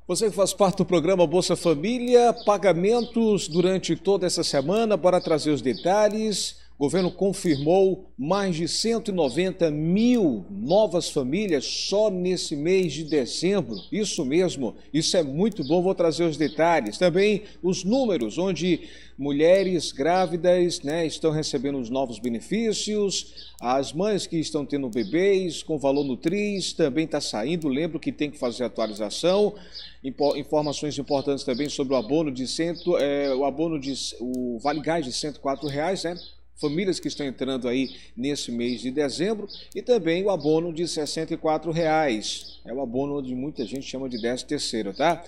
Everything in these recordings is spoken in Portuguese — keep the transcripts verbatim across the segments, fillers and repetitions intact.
Você que faz parte do programa Bolsa Família, pagamentos durante toda essa semana, bora trazer os detalhes. O governo confirmou mais de cento e noventa mil novas famílias só nesse mês de dezembro. Isso mesmo, isso é muito bom, vou trazer os detalhes. Também os números, onde mulheres grávidas, né, estão recebendo os novos benefícios, as mães que estão tendo bebês com valor Nutris também está saindo, lembro que tem que fazer atualização. Informações importantes também sobre o abono de cento, é, o abono de o Vale Gás de cento e quatro reais, né? Famílias que estão entrando aí nesse mês de dezembro, e também o abono de sessenta e quatro reais. É o abono onde muita gente chama de décimo terceiro, tá?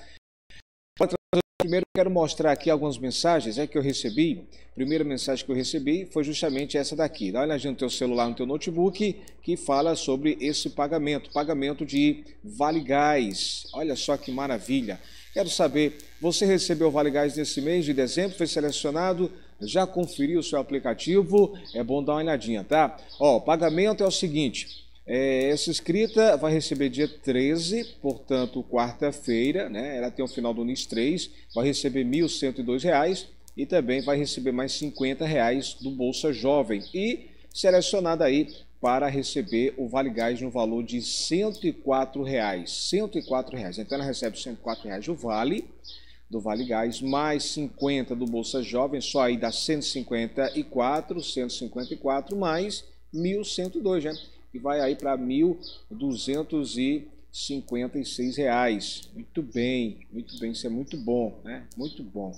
Primeiro eu quero mostrar aqui algumas mensagens é, que eu recebi. A primeira mensagem que eu recebi foi justamente essa daqui. Dá uma olhadinha no teu celular, no teu notebook, que fala sobre esse pagamento, pagamento de Vale Gás. Olha só que maravilha. Quero saber, você recebeu o Vale Gás nesse mês de dezembro, foi selecionado, já conferiu o seu aplicativo? É bom dar uma olhadinha, tá? Ó, o pagamento é o seguinte... É, essa inscrita vai receber dia treze, portanto, quarta-feira, né? Ela tem o final do NIS três, vai receber mil cento e dois reais e também vai receber mais cinquenta reais do Bolsa Jovem e selecionada aí para receber o Vale Gás no valor de cento e quatro reais. cento e quatro reais. Então ela recebe cento e quatro reais do Vale, do Vale Gás, mais cinquenta do Bolsa Jovem, só aí dá cento e cinquenta e quatro, cento e cinquenta e quatro mais mil cento e dois, né? E vai aí para mil duzentos e cinquenta e seis reais. Muito bem, muito bem, isso é muito bom, né? Muito bom.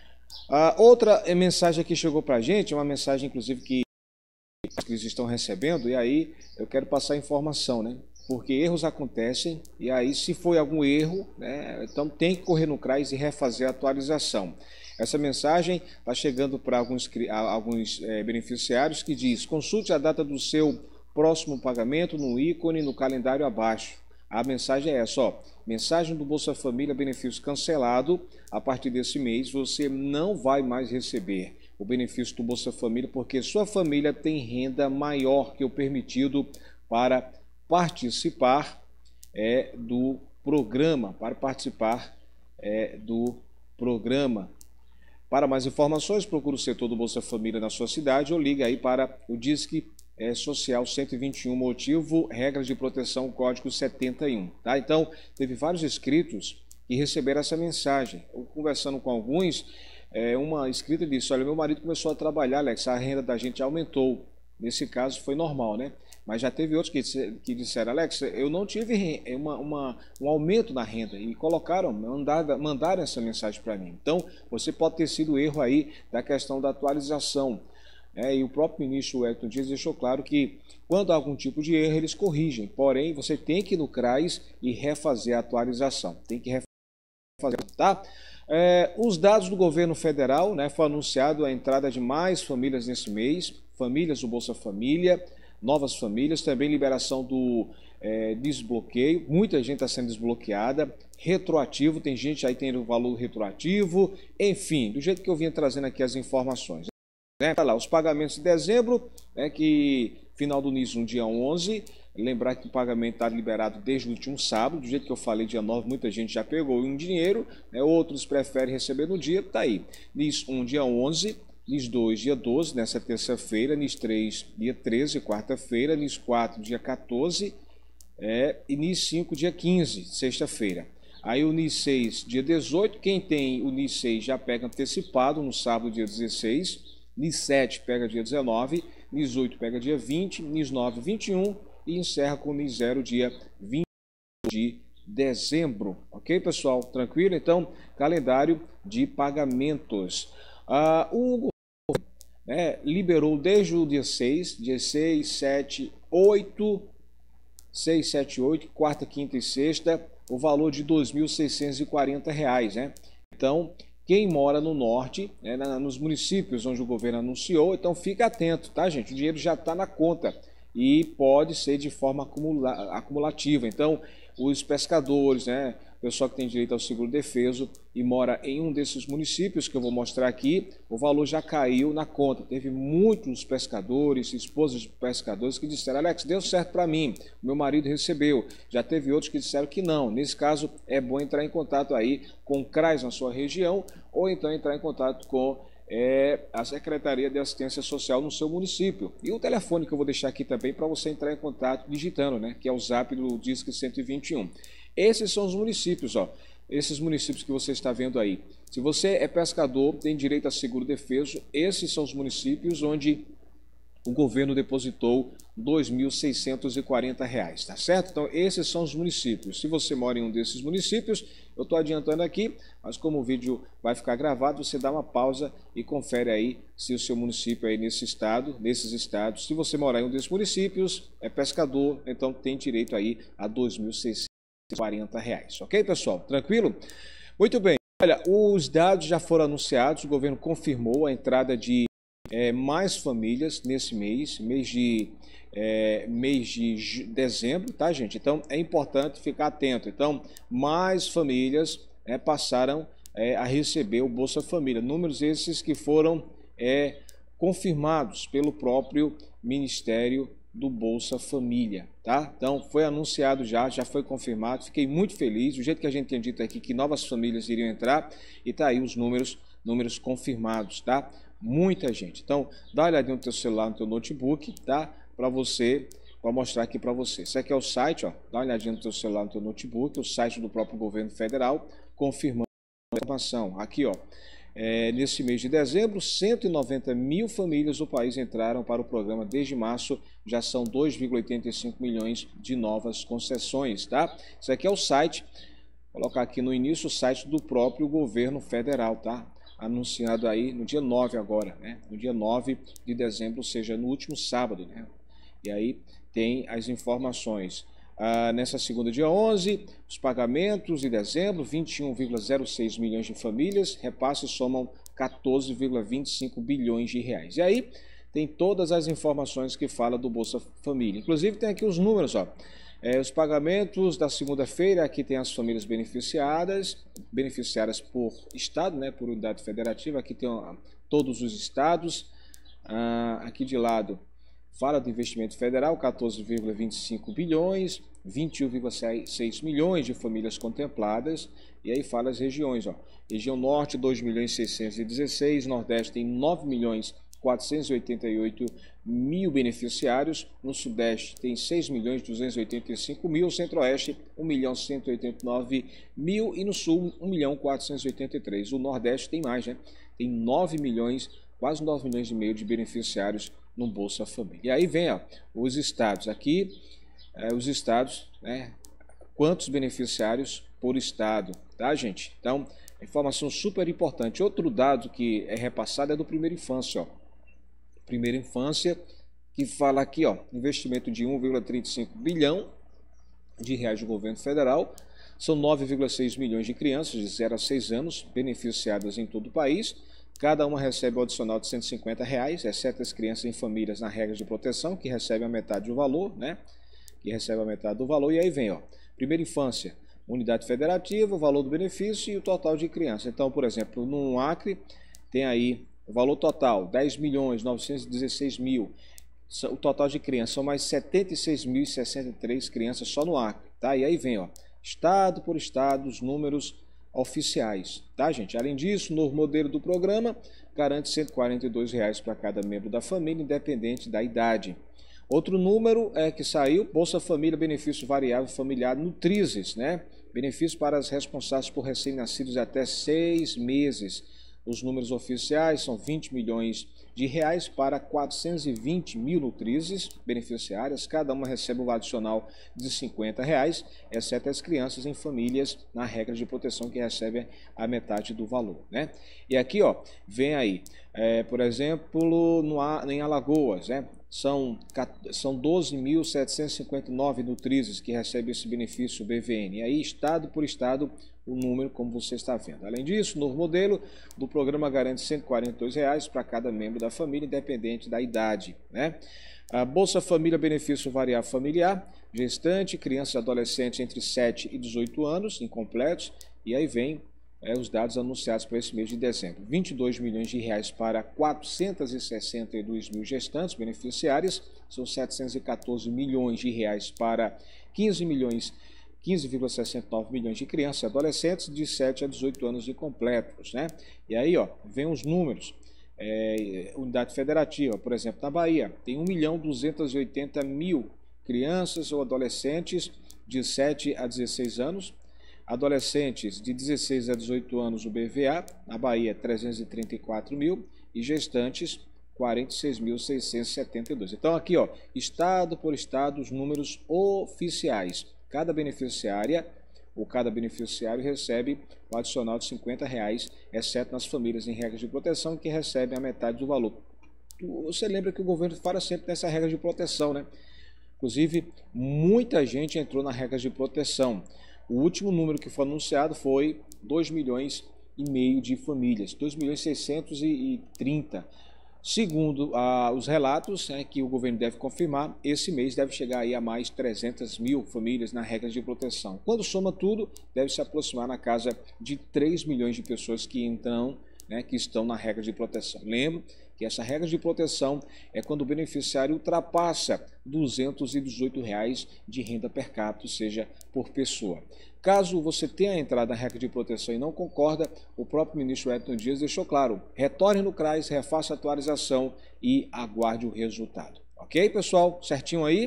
A outra mensagem que chegou para a gente, é uma mensagem inclusive que eles estão recebendo, e aí eu quero passar a informação, né? Porque erros acontecem, e aí se foi algum erro, né? Então tem que correr no CRAS e refazer a atualização. Essa mensagem está chegando para alguns, alguns é, beneficiários que diz: consulte a data do seu próximo pagamento no ícone no calendário abaixo. A mensagem é essa, ó. Mensagem do Bolsa Família, benefício cancelado. A partir desse mês você não vai mais receber o benefício do Bolsa Família porque sua família tem renda maior que o permitido para participar é, do programa, para participar é, do programa. Para mais informações, procure o setor do Bolsa Família na sua cidade ou ligue aí para o Disque É Social cento e vinte e um, motivo, regras de proteção, código setenta e um. Tá? Então, teve vários inscritos que receberam essa mensagem. Eu, conversando com alguns, é, uma inscrita disse: olha, meu marido começou a trabalhar, Alex, a renda da gente aumentou. Nesse caso foi normal, né? Mas já teve outros que, que disseram: Alex, eu não tive uma, uma, um aumento na renda. E colocaram, mandaram, mandaram essa mensagem para mim. Então, você pode ter sido erro aí da questão da atualização. É, e o próprio ministro Wellington Dias deixou claro que quando há algum tipo de erro, eles corrigem. Porém, você tem que ir no CRAS e refazer a atualização. Tem que refazer, tá? É, os dados do governo federal, né, foi anunciado a entrada de mais famílias nesse mês, famílias do Bolsa Família, novas famílias, também liberação do é, desbloqueio, muita gente está sendo desbloqueada, retroativo, tem gente aí tendo valor retroativo, enfim, do jeito que eu vinha trazendo aqui as informações. Né? Lá, os pagamentos de dezembro, né, que final do NIS no dia onze, lembrar que o pagamento está liberado desde o último sábado, do jeito que eu falei, dia nove, muita gente já pegou um dinheiro, né, outros preferem receber no dia, tá aí. NIS um, dia onze, NIS dois, dia doze, nessa terça-feira, NIS três, dia treze, quarta-feira, NIS quatro, dia quatorze, é, e NIS cinco, dia quinze, sexta-feira. Aí o NIS seis, dia dezoito, quem tem o NIS seis já pega antecipado no sábado, dia dezesseis, NIS sete pega dia dezenove, NIS oito pega dia vinte, NIS nove, vinte e um e encerra com o NIS zero dia vinte de dezembro. Ok, pessoal? Tranquilo? Então, calendário de pagamentos. Ah, o governo né, liberou desde o dia seis, dia seis, sete, oito, seis, sete, oito, quarta, quinta e sexta, o valor de dois mil seiscentos e quarenta reais, né? Então, quem mora no norte, né, nos municípios onde o governo anunciou, então fica atento, tá, gente? O dinheiro já está na conta e pode ser de forma acumula acumulativa. Então, os pescadores, né, pessoal que tem direito ao seguro-defeso e mora em um desses municípios que eu vou mostrar aqui, o valor já caiu na conta. Teve muitos pescadores, esposas de pescadores que disseram: Alex, deu certo para mim, meu marido recebeu. Já teve outros que disseram que não. Nesse caso, é bom entrar em contato aí com o CRAS na sua região ou então entrar em contato com é, a Secretaria de Assistência Social no seu município. E o telefone que eu vou deixar aqui também para você entrar em contato digitando, né? Que é o zap do Disque cento e vinte e um. Esses são os municípios, ó. Esses municípios que você está vendo aí. Se você é pescador, tem direito a seguro-defeso, esses são os municípios onde o governo depositou dois mil seiscentos e quarenta reais, tá certo? Então, esses são os municípios. Se você mora em um desses municípios, eu estou adiantando aqui, mas como o vídeo vai ficar gravado, você dá uma pausa e confere aí se o seu município aí nesse estado, nesses estados. Se você morar em um desses municípios, é pescador, então tem direito aí a dois mil seiscentos e quarenta reais. Ok, pessoal? Tranquilo? Muito bem. Olha, os dados já foram anunciados, o governo confirmou a entrada de É, mais famílias nesse mês, mês de, é, mês de dezembro, tá, gente? Então, é importante ficar atento. Então, mais famílias é, passaram é, a receber o Bolsa Família. Números esses que foram é, confirmados pelo próprio Ministério do Bolsa Família, tá? Então, foi anunciado já, já foi confirmado. Fiquei muito feliz, do jeito que a gente tinha dito aqui, que novas famílias iriam entrar, e tá aí os números, números confirmados, tá? Muita gente. Então, dá uma olhadinha no teu celular, no teu notebook, tá? Para você, vou mostrar aqui para você. Esse aqui é o site, ó. Dá uma olhadinha no teu celular, no teu notebook, o site do próprio governo federal, confirmando a informação. Aqui, ó. É, nesse mês de dezembro, cento e noventa mil famílias do país entraram para o programa desde março. Já são dois vírgula oitenta e cinco milhões de novas concessões, tá? Esse aqui é o site. Vou colocar aqui no início o site do próprio governo federal, tá? Anunciado aí no dia nove agora, né? No dia nove de dezembro, ou seja, no último sábado, né? E aí tem as informações. Ah, nessa segunda, dia onze, os pagamentos de dezembro, vinte e um vírgula zero seis milhões de famílias, repasses somam quatorze vírgula vinte e cinco bilhões de reais. E aí tem todas as informações que fala do Bolsa Família. Inclusive tem aqui os números, ó. É, os pagamentos da segunda-feira, aqui tem as famílias beneficiadas, beneficiadas por estado, né, por unidade federativa, aqui tem ó, todos os estados. Ah, aqui de lado fala do investimento federal, quatorze vírgula vinte e cinco bilhões, vinte e um vírgula seis milhões de famílias contempladas, e aí fala as regiões, ó. Região Norte, dois milhões seiscentos e dezesseis, Nordeste tem nove milhões quatrocentos e oitenta e oito mil beneficiários, no Sudeste tem seis milhões duzentos e oitenta e cinco mil, Centro-Oeste um milhão cento e oitenta e nove mil e no Sul um milhão quatrocentos e oitenta e três. O Nordeste tem mais, né? Tem nove milhões, quase nove milhões e meio de beneficiários no Bolsa Família. E aí vem ó, os estados aqui, é, os estados, né? Quantos beneficiários por estado, tá, gente? Então, informação super importante. Outro dado que é repassado é do Primeira Infância, ó. Primeira Infância, que fala aqui, ó, investimento de um vírgula trinta e cinco bilhão de reais do governo federal. São nove vírgula seis milhões de crianças de zero a seis anos beneficiadas em todo o país. Cada uma recebe um adicional de cento e cinquenta reais, exceto as crianças em famílias na regra de proteção, que recebem a metade do valor, né? Que recebem a metade do valor. E aí vem, ó, Primeira Infância, unidade federativa, o valor do benefício e o total de crianças. Então, por exemplo, no Acre, tem aí o valor total, dez milhões novecentos e dezesseis mil. O total de crianças são mais setenta e seis mil e sessenta e três crianças só no Acre, tá? E aí vem, ó, estado por estado, os números oficiais, tá, gente? Além disso, o novo modelo do programa garante cento e quarenta e dois reais para cada membro da família, independente da idade. Outro número é que saiu, Bolsa Família, benefício variável familiar Nutrizes, né? Benefício para as responsáveis por recém-nascidos até seis meses. Os números oficiais são vinte milhões de reais para quatrocentos e vinte mil nutrizes beneficiárias. Cada uma recebe um adicional de cinquenta reais, exceto as crianças em famílias na regra de proteção que recebem a metade do valor, né? E aqui, ó, vem aí, é, por exemplo, no, em Alagoas, né? São, são doze mil setecentos e cinquenta e nove nutrizes que recebem esse benefício B V N. E aí, estado por estado, o número, como você está vendo. Além disso, o novo modelo do programa garante cento e quarenta e dois reais para cada membro da família, independente da idade, né? A Bolsa Família Benefício Variável Familiar, gestante, criança e adolescente entre sete e dezoito anos, incompletos, e aí vem é, os dados anunciados para esse mês de dezembro. vinte e dois milhões de reais para quatrocentos e sessenta e dois mil gestantes beneficiárias, são setecentos e quatorze milhões de reais para quinze milhões, quinze vírgula sessenta e nove milhões de crianças e adolescentes de sete a dezoito anos incompletos, né? E aí, ó, vem os números. É, unidade federativa, por exemplo, na Bahia, tem um milhão duzentos e oitenta mil crianças ou adolescentes de sete a dezesseis anos, adolescentes de dezesseis a dezoito anos, o B V A, na Bahia, trezentos e trinta e quatro mil, e gestantes, quarenta e seis mil seiscentos e setenta e dois. Então, aqui, ó, estado por estado, os números oficiais. Cada beneficiária ou cada beneficiário recebe o adicional de cinquenta reais, exceto nas famílias em regras de proteção, que recebem a metade do valor. Você lembra que o governo fala sempre nessa regra de proteção, né? Inclusive, muita gente entrou na regra de proteção. O último número que foi anunciado foi dois milhões e meio de famílias, dois milhões seiscentos e trinta. Segundo ah, os relatos é, que o governo deve confirmar, esse mês deve chegar aí a mais trezentas mil famílias na regra de proteção. Quando soma tudo, deve se aproximar na casa de três milhões de pessoas que, então, né, que estão na regra de proteção. Lembro que essa regra de proteção é quando o beneficiário ultrapassa duzentos e dezoito reais de renda per capita, ou seja, por pessoa. Caso você tenha entrado na regra de proteção e não concorda, o próprio ministro Wellington Dias deixou claro, retorne no CRAS, refaça a atualização e aguarde o resultado. Ok, pessoal? Certinho aí?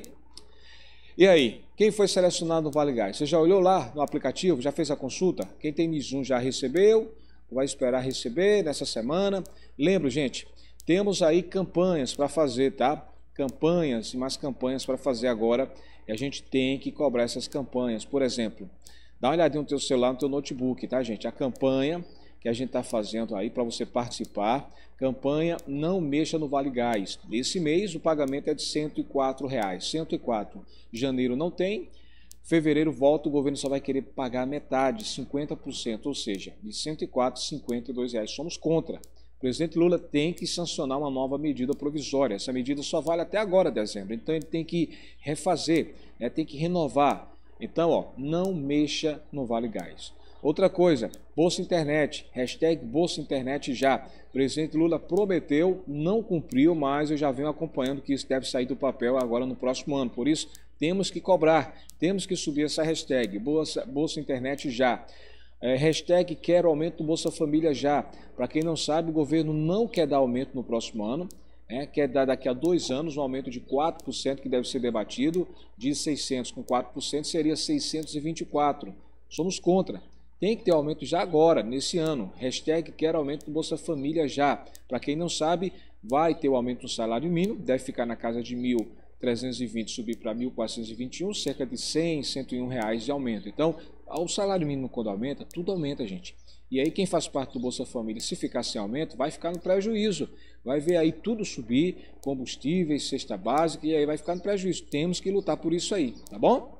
E aí, quem foi selecionado no Vale Gás? Você já olhou lá no aplicativo? Já fez a consulta? Quem tem NIS um já recebeu? Vai esperar receber nessa semana? Lembro, gente, temos aí campanhas para fazer, tá? Campanhas e mais campanhas para fazer agora. E a gente tem que cobrar essas campanhas. Por exemplo, dá uma olhadinha no teu celular, no teu notebook, tá, gente? A campanha que a gente está fazendo aí para você participar. Campanha Não Mexa no Vale Gás. Esse mês o pagamento é de cento e quatro reais. cento e quatro. Janeiro não tem. Fevereiro volta, o governo só vai querer pagar metade, cinquenta por cento, ou seja, de cento e quatro, cinquenta e dois reais. Somos contra. O presidente Lula tem que sancionar uma nova medida provisória. Essa medida só vale até agora, dezembro. Então ele tem que refazer, né? Tem que renovar. Então, ó, não mexa no Vale Gás. Outra coisa, Bolsa Internet, hashtag Bolsa Internet já. O presidente Lula prometeu, não cumpriu, mas eu já venho acompanhando que isso deve sair do papel agora no próximo ano. Por isso, temos que cobrar, temos que subir essa hashtag, Bolsa, Bolsa Internet já. É, hashtag quero aumento do Bolsa Família já. Para quem não sabe, o governo não quer dar aumento no próximo ano, é, quer dar daqui a dois anos um aumento de quatro por cento que deve ser debatido, de seiscentos com quatro por cento seria seiscentos e vinte e quatro. Somos contra. Tem que ter aumento já agora, nesse ano. Hashtag quero aumento do Bolsa Família já. Para quem não sabe, vai ter o aumento do salário mínimo, deve ficar na casa de mil trezentos e vinte, subir para mil quatrocentos e vinte e um, cerca de cem, cento e um reais de aumento. Então, o salário mínimo quando aumenta, tudo aumenta, gente. E aí quem faz parte do Bolsa Família, se ficar sem aumento, vai ficar no prejuízo. Vai ver aí tudo subir, combustíveis, cesta básica, e aí vai ficar no prejuízo. Temos que lutar por isso aí, tá bom?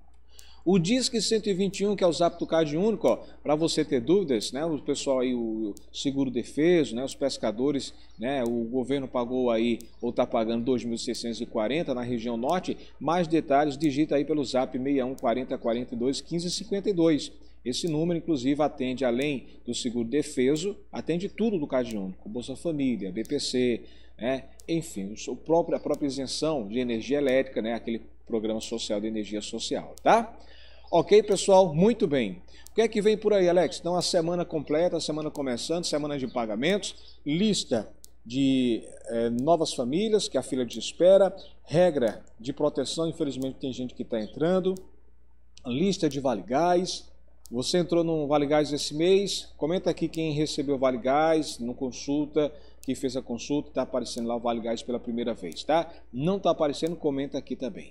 O Disque cento e vinte e um, que é o Zap do Card Único, para você ter dúvidas, né? O pessoal aí, o seguro defeso, né? Os pescadores, né? O governo pagou aí, ou está pagando dois mil seiscentos e quarenta na região norte. Mais detalhes, digita aí pelo Zap seis um quarenta, quarenta e dois, quinze, cinquenta e dois. Esse número, inclusive, atende, além do seguro defeso, atende tudo do Card Único, Bolsa Família, B P C, né? Enfim, o próprio, a própria isenção de energia elétrica, né? Aquele programa social de energia social, tá? Ok, pessoal? Muito bem. O que é que vem por aí, Alex? Então, a semana completa, a semana começando, semana de pagamentos, lista de eh, novas famílias, que é a fila de espera, regra de proteção, infelizmente tem gente que está entrando, lista de Vale Gás. Você entrou no Vale Gás esse mês? Comenta aqui quem recebeu o Vale Gás, no consulta, quem fez a consulta, está aparecendo lá o Vale Gás pela primeira vez, tá? Não está aparecendo, comenta aqui também.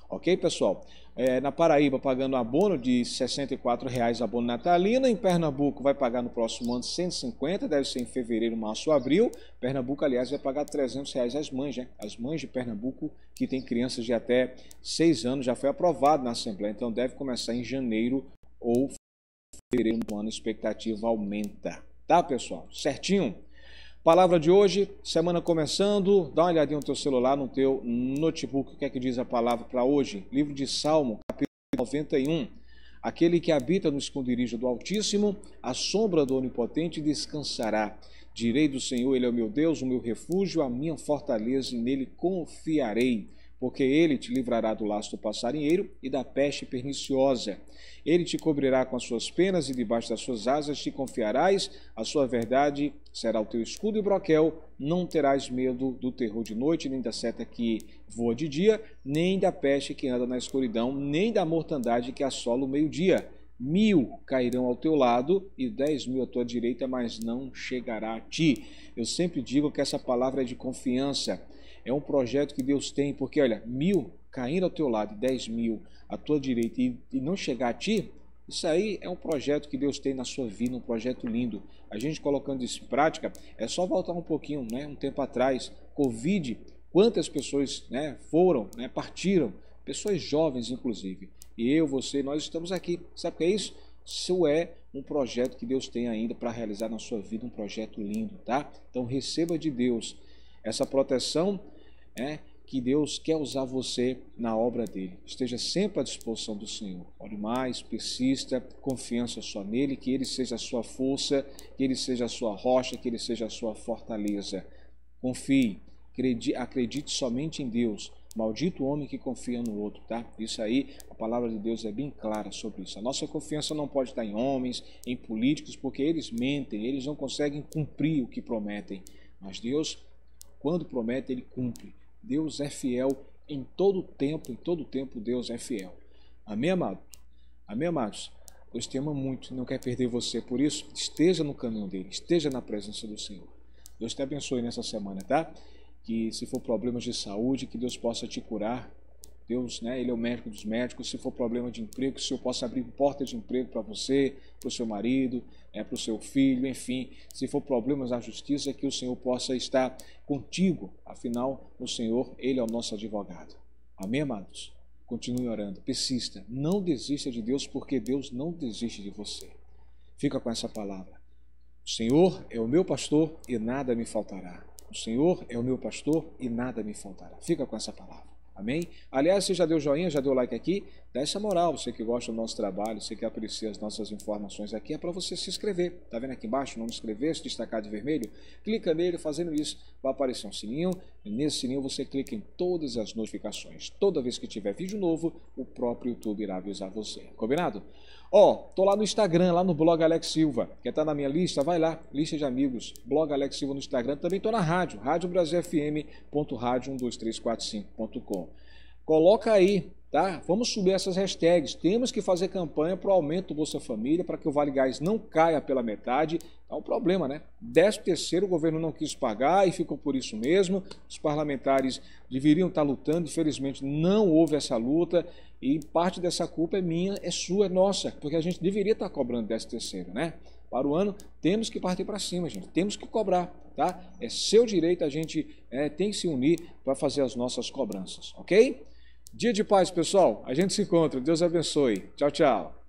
Ok, pessoal? É, na Paraíba, pagando abono de sessenta e quatro reais abono natalino. Em Pernambuco, vai pagar no próximo ano cento e cinquenta, deve ser em fevereiro, março, abril. Pernambuco, aliás, vai pagar trezentos reais as mães, né? As mães de Pernambuco, que tem crianças de até seis anos, já foi aprovado na Assembleia, então deve começar em janeiro ou fevereiro do ano, a expectativa aumenta. Tá, pessoal? Certinho? Palavra de hoje, semana começando, dá uma olhadinha no teu celular, no teu notebook, o que é que diz a palavra para hoje? Livro de Salmo, capítulo noventa e um. Aquele que habita no esconderijo do Altíssimo, a sombra do Onipotente descansará. Direi do Senhor, ele é o meu Deus, o meu refúgio, a minha fortaleza, e nele confiarei. Porque ele te livrará do laço do passarinheiro e da peste perniciosa. Ele te cobrirá com as suas penas e debaixo das suas asas te confiarás. A sua verdade será o teu escudo e broquel. Não terás medo do terror de noite, nem da seta que voa de dia, nem da peste que anda na escuridão, nem da mortandade que assola o meio-dia. Mil cairão ao teu lado e dez mil à tua direita, mas não chegará a ti. Eu sempre digo que essa palavra é de confiança. É um projeto que Deus tem, porque, olha, mil caindo ao teu lado e dez mil à tua direita e, e não chegar a ti, isso aí é um projeto que Deus tem na sua vida, um projeto lindo. A gente colocando isso em prática, é só voltar um pouquinho, né, um tempo atrás, Covid, quantas pessoas, né, foram, né, partiram, pessoas jovens, inclusive. E eu, você, nós estamos aqui. Sabe o que é isso? Isso é um projeto que Deus tem ainda para realizar na sua vida, um projeto lindo, tá? Então receba de Deus essa proteção, é, que Deus quer usar você na obra dele. Esteja sempre à disposição do Senhor. Ore mais, persista, confiança só nele, que ele seja a sua força, que ele seja a sua rocha, que ele seja a sua fortaleza. Confie, acredite, acredite somente em Deus. Maldito o homem que confia no outro, tá? Isso aí, a palavra de Deus é bem clara sobre isso. A nossa confiança não pode estar em homens, em políticos, porque eles mentem, eles não conseguem cumprir o que prometem. Mas Deus, quando promete, ele cumpre. Deus é fiel em todo tempo, em todo tempo Deus é fiel. Amém, amado? Amém, amados? Deus te ama muito, não quer perder você, por isso, esteja no caminho dele, esteja na presença do Senhor. Deus te abençoe nessa semana, tá? Que se for problemas de saúde, que Deus possa te curar. Deus, né, ele é o médico dos médicos. Se for problema de emprego, que o Senhor possa abrir porta de emprego para você, para o seu marido, é, para o seu filho, enfim. Se for problemas na justiça, que o Senhor possa estar contigo. Afinal, o Senhor, ele é o nosso advogado. Amém, amados? Continue orando, persista. Não desista de Deus, porque Deus não desiste de você. Fica com essa palavra. O Senhor é o meu pastor e nada me faltará. O Senhor é o meu pastor e nada me faltará. Fica com essa palavra. Amém? Aliás, você já deu joinha, já deu like aqui? Dá essa moral, você que gosta do nosso trabalho, você que aprecia as nossas informações aqui, é para você se inscrever. Tá vendo aqui embaixo o nome inscrever, se destacar de vermelho? Clica nele, fazendo isso, vai aparecer um sininho, e nesse sininho você clica em todas as notificações. Toda vez que tiver vídeo novo, o próprio YouTube irá avisar você. Combinado? Ó, oh, tô lá no Instagram, lá no blog Alex Silva. Quer estar na minha lista? Vai lá, lista de amigos, blog Alex Silva no Instagram. Também tô na rádio, rádio brasil f m ponto rádio um dois três quatro cinco ponto com. Coloca aí, tá? Vamos subir essas hashtags. Temos que fazer campanha para o aumento do Bolsa Família, para que o Vale Gás não caia pela metade. É um problema, né? décimo terceiro o governo não quis pagar e ficou por isso mesmo. Os parlamentares deveriam estar lutando, infelizmente não houve essa luta. E parte dessa culpa é minha, é sua, é nossa, porque a gente deveria estar cobrando décimo terceiro, né? Para o ano, temos que partir para cima, gente. Temos que cobrar, tá? É seu direito, a gente é, tem que se unir para fazer as nossas cobranças, ok? Dia de paz, pessoal. A gente se encontra. Deus abençoe. Tchau, tchau.